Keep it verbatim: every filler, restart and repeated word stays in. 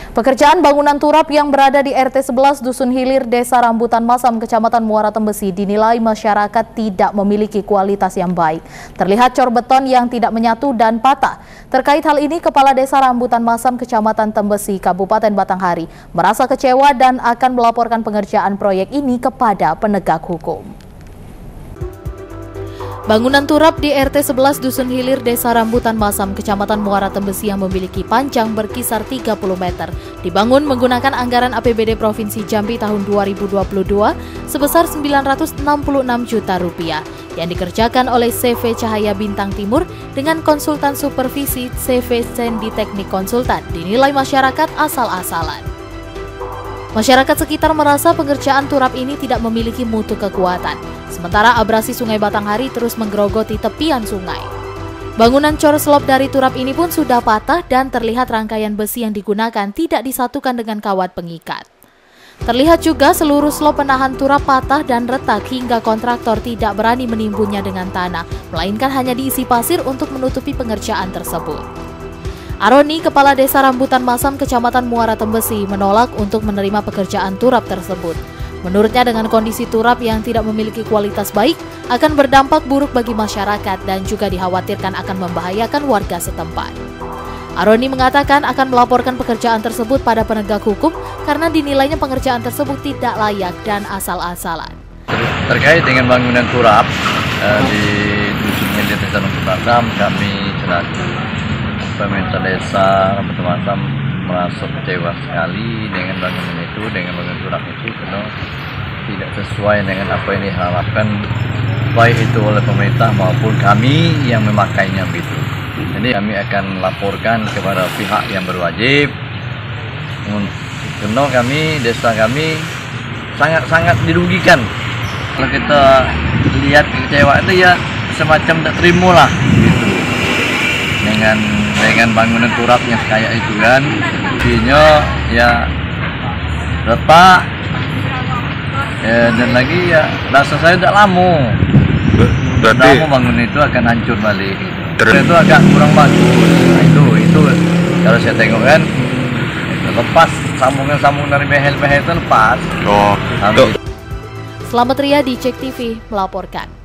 Pekerjaan bangunan turap yang berada di R T sebelas Dusun Hilir, Desa Rambutan Masam, Kecamatan Muara Tembesi dinilai masyarakat tidak memiliki kualitas yang baik. Terlihat cor beton yang tidak menyatu dan patah. Terkait hal ini, Kepala Desa Rambutan Masam, Kecamatan Tembesi, Kabupaten Batanghari, merasa kecewa dan akan melaporkan pengerjaan proyek ini kepada penegak hukum. Bangunan turap di R T sebelas Dusun Hilir, Desa Rambutan Masam, Kecamatan Muara Tembesi yang memiliki panjang berkisar tiga puluh meter, dibangun menggunakan anggaran A P B D Provinsi Jambi tahun dua ribu dua puluh dua sebesar sembilan ratus enam puluh enam juta rupiah, yang dikerjakan oleh C V Cahaya Bintang Timur dengan konsultan supervisi C V Sendi Teknik Konsultan, dinilai masyarakat asal-asalan. Masyarakat sekitar merasa pengerjaan turap ini tidak memiliki mutu kekuatan, sementara abrasi Sungai Batanghari terus menggerogoti tepian sungai. Bangunan cor slop dari turap ini pun sudah patah dan terlihat rangkaian besi yang digunakan tidak disatukan dengan kawat pengikat. Terlihat juga seluruh slop penahan turap patah dan retak hingga kontraktor tidak berani menimbunnya dengan tanah, melainkan hanya diisi pasir untuk menutupi pengerjaan tersebut. Aroni, Kepala Desa Rambutan Masam, Kecamatan Muara Tembesi, menolak untuk menerima pekerjaan turap tersebut. Menurutnya, dengan kondisi turap yang tidak memiliki kualitas baik akan berdampak buruk bagi masyarakat dan juga dikhawatirkan akan membahayakan warga setempat. Aroni mengatakan akan melaporkan pekerjaan tersebut pada penegak hukum karena dinilainya pengerjaan tersebut tidak layak dan asal-asalan. Terkait dengan bangunan turap eh, di Dusun Hilir, Desa Rambutan Masam, kami selaku pemerintah desa Rambutan Masam merasa kecewa sekali dengan bangunan itu, dengan bangunan turap itu, karena tidak sesuai dengan apa yang diharapkan baik itu oleh pemerintah maupun kami yang memakainya begitu. Jadi kami akan laporkan kepada pihak yang berwajib, karena kami desa kami sangat-sangat dirugikan. Kalau kita lihat kecewa itu ya semacam tak terima lah gitu. dengan dengan bangunan turap yang kayak itu kan, intinya ya retak ya, dan lagi ya rasa saya tidak lama berarti lama bangunan itu akan hancur balik gitu. Itu agak kurang bagus. Nah, itu itu kalau saya tengok kan lepas sambungan-sambungan dari behel-behel itu lepas. Oh. Selamat Ria di Cek T V melaporkan.